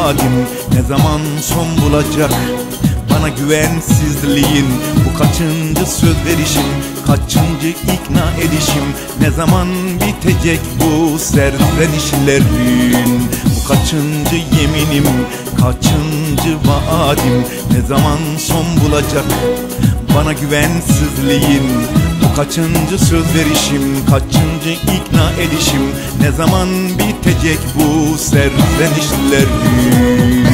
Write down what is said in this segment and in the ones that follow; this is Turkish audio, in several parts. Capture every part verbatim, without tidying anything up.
vaadim ne zaman son bulacak? Bana güvensizliğin bu kaçıncı söz verişim, kaçıncı ikna edişim? Ne zaman bitecek bu serzenişlerin? Bu kaçıncı yeminim, kaçıncı vaadim ne zaman son bulacak? Bana güvensizliğin bu kaçıncı söz verişim, kaçıncı ikna edişim? Ne zaman bitecek bu serzenişlerin?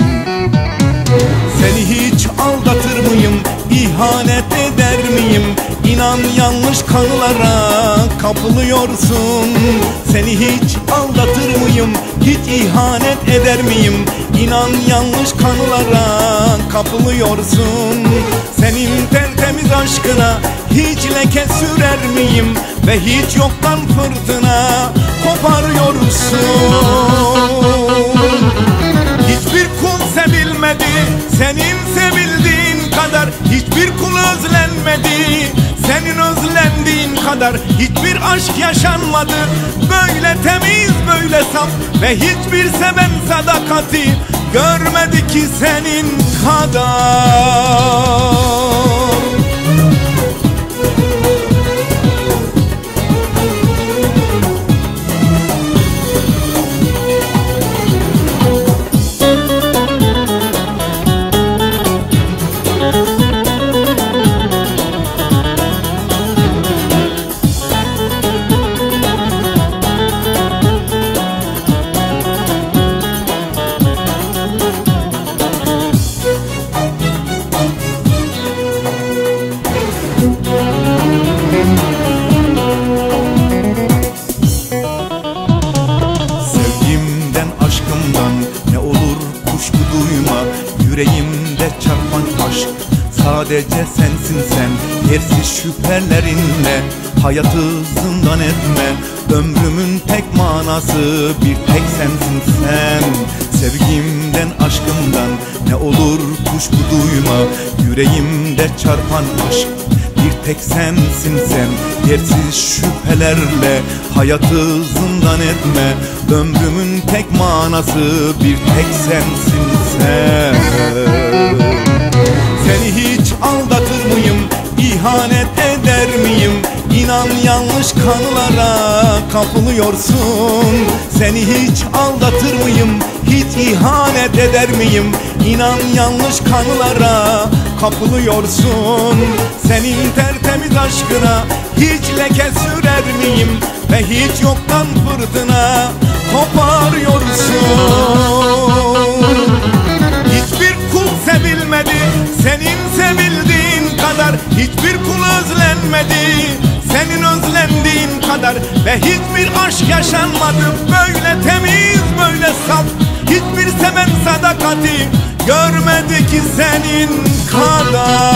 Seni hiç aldatır mıyım, ihanet eder miyim? İnan yanlış kanılara kapılıyorsun. Seni hiç aldatır mıyım, hiç ihanet eder miyim? İnan yanlış kanılara kapılıyorsun. Senin tertemiz aşkına hiç leke sürer miyim? Ve hiç yoktan fırtına koparıyorsun. Hiçbir kul sevilmedi senin sevildiğin kadar, hiçbir kul özlenmedi senin özlendiğin kadar. Hiçbir aşk yaşanmadı böyle temiz, böyle saf, ve hiçbir seven sadakati görmedi ki senin kadar. Sevgimden, aşkımdan ne olur kuşku duyma. Yüreğimde çarpan aşk sadece sensin sen. Yersiz şüphelerinle hayatı zindan etme. Ömrümün tek manası bir tek sensin sen. Sevgimden, aşkımdan ne olur kuşku duyma. Yüreğimde çarpan aşk bir tek sensin sen. Yersiz şüphelerle hayatı zindan etme. Ömrümün tek manası bir tek sensin sen. Seni hiç aldatır mıyım, ihanet eder miyim? İnan yanlış kanılara kapılıyorsun. Seni hiç aldatır mıyım, hiç ihanet eder miyim? İnan yanlış kanılara kapılıyorsun. Senin tertemiz aşkına hiç leke sürer miyim? Ve hiç yoktan fırtına koparıyorsun. Hiçbir kul sevilmedi senin sevildiğin kadar, hiçbir kul özlenmedi senin özlendiğin kadar. Ve hiçbir aşk yaşanmadı böyle temiz, böyle saf, hiçbir seven sadakati görmedi ki senin kadar.